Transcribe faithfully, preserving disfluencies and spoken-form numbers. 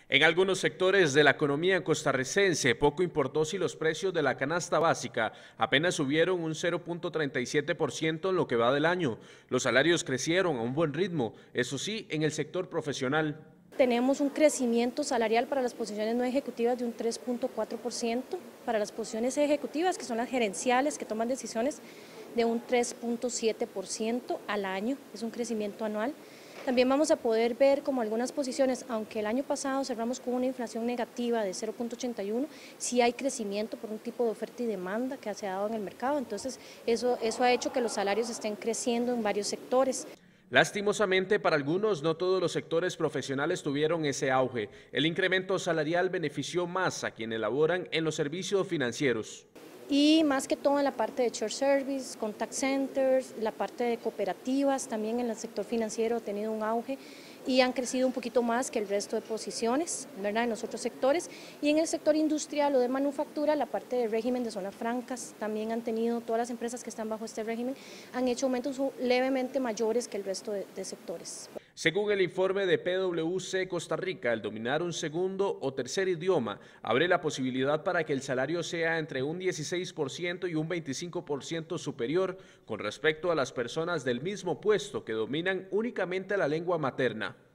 En algunos sectores de la economía costarricense poco importó si los precios de la canasta básica apenas subieron un cero punto treinta y siete por ciento en lo que va del año. Los salarios crecieron a un buen ritmo, eso sí, en el sector profesional. Tenemos un crecimiento salarial para las posiciones no ejecutivas de un tres punto cuatro por ciento, para las posiciones ejecutivas, que son las gerenciales que toman decisiones, de un tres punto siete por ciento al año, es un crecimiento anual. También vamos a poder ver como algunas posiciones, aunque el año pasado cerramos con una inflación negativa de cero punto ochenta y uno, sí hay crecimiento por un tipo de oferta y demanda que se ha dado en el mercado, entonces eso, eso ha hecho que los salarios estén creciendo en varios sectores. Lastimosamente, para algunos, no todos los sectores profesionales tuvieron ese auge. El incremento salarial benefició más a quienes laboran en los servicios financieros. Y más que todo en la parte de short service, contact centers, la parte de cooperativas, también en el sector financiero ha tenido un auge y han crecido un poquito más que el resto de posiciones, ¿verdad?, en los otros sectores. Y en el sector industrial o de manufactura, la parte de régimen de zonas francas, también han tenido, todas las empresas que están bajo este régimen, han hecho aumentos levemente mayores que el resto de, de sectores. Según el informe de P W C Costa Rica, el dominar un segundo o tercer idioma abre la posibilidad para que el salario sea entre un dieciséis por ciento y un veinticinco por ciento superior con respecto a las personas del mismo puesto que dominan únicamente la lengua materna.